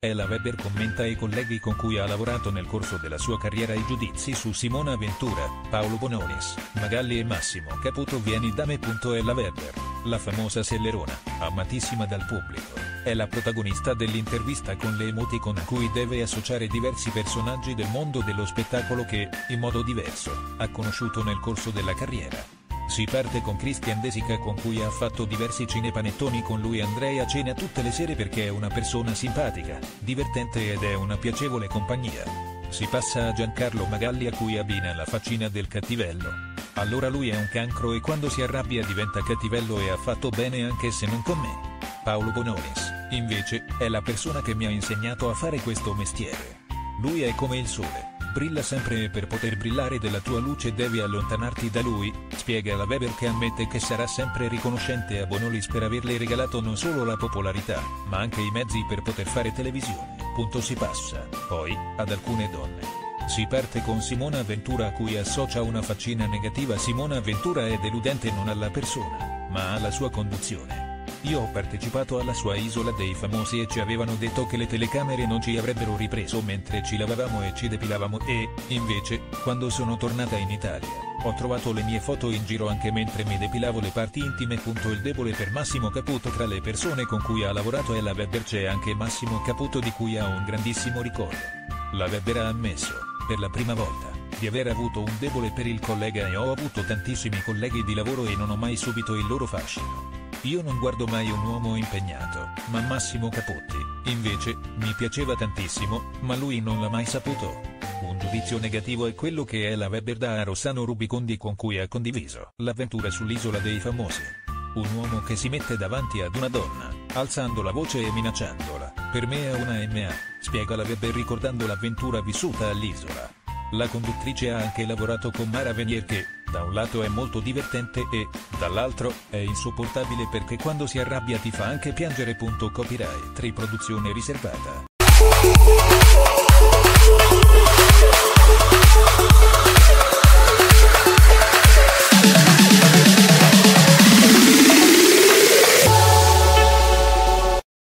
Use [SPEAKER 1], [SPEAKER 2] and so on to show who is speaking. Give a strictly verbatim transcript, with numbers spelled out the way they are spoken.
[SPEAKER 1] Ella Weber commenta i colleghi con cui ha lavorato nel corso della sua carriera e i giudizi su Simona Ventura, Paolo Bonolis, Magalli e Massimo Caputo. Vieni da me. Ella Weber, la famosa sellerona, amatissima dal pubblico, è la protagonista dell'intervista con le emoticon a cui deve associare diversi personaggi del mondo dello spettacolo che, in modo diverso, ha conosciuto nel corso della carriera. Si parte con Christian De Sica, con cui ha fatto diversi cinepanettoni. Con lui andrei a cena tutte le sere perché è una persona simpatica, divertente ed è una piacevole compagnia. Si passa a Giancarlo Magalli, a cui abbina la faccina del cattivello. Allora lui è un cancro e quando si arrabbia diventa cattivello e ha fatto bene anche se non con me. Paolo Bonolis, invece, è la persona che mi ha insegnato a fare questo mestiere. Lui è come il sole. Brilla sempre e per poter brillare della tua luce devi allontanarti da lui, spiega la Weber, che ammette che sarà sempre riconoscente a Bonolis per averle regalato non solo la popolarità, ma anche i mezzi per poter fare televisione. Punto si passa, poi, ad alcune donne. Si parte con Simona Ventura, a cui associa una faccina negativa. Simona Ventura è deludente non alla persona, ma alla sua conduzione. Io ho partecipato alla sua Isola dei Famosi e ci avevano detto che le telecamere non ci avrebbero ripreso mentre ci lavavamo e ci depilavamo e, invece, quando sono tornata in Italia, ho trovato le mie foto in giro anche mentre mi depilavo le parti intime. Il debole per Massimo Caputo. Tra le persone con cui ha lavorato Ella Weber c'è anche Massimo Caputo, di cui ha un grandissimo ricordo. La Weber ha ammesso, per la prima volta, di aver avuto un debole per il collega: e ho avuto tantissimi colleghi di lavoro e non ho mai subito il loro fascino. Io non guardo mai un uomo impegnato, ma Massimo Caputti, invece, mi piaceva tantissimo, ma lui non l'ha mai saputo. Un giudizio negativo è quello che Ella Weber dà a Rossano Rubicondi, con cui ha condiviso l'avventura sull'Isola dei Famosi. Un uomo che si mette davanti ad una donna, alzando la voce e minacciandola, per me è una M A, spiega la Weber ricordando l'avventura vissuta all'isola. La conduttrice ha anche lavorato con Mara Venier, che, da un lato è molto divertente e, dall'altro, è insopportabile perché quando si arrabbia ti fa anche piangere. Copyright Riproduzione riservata.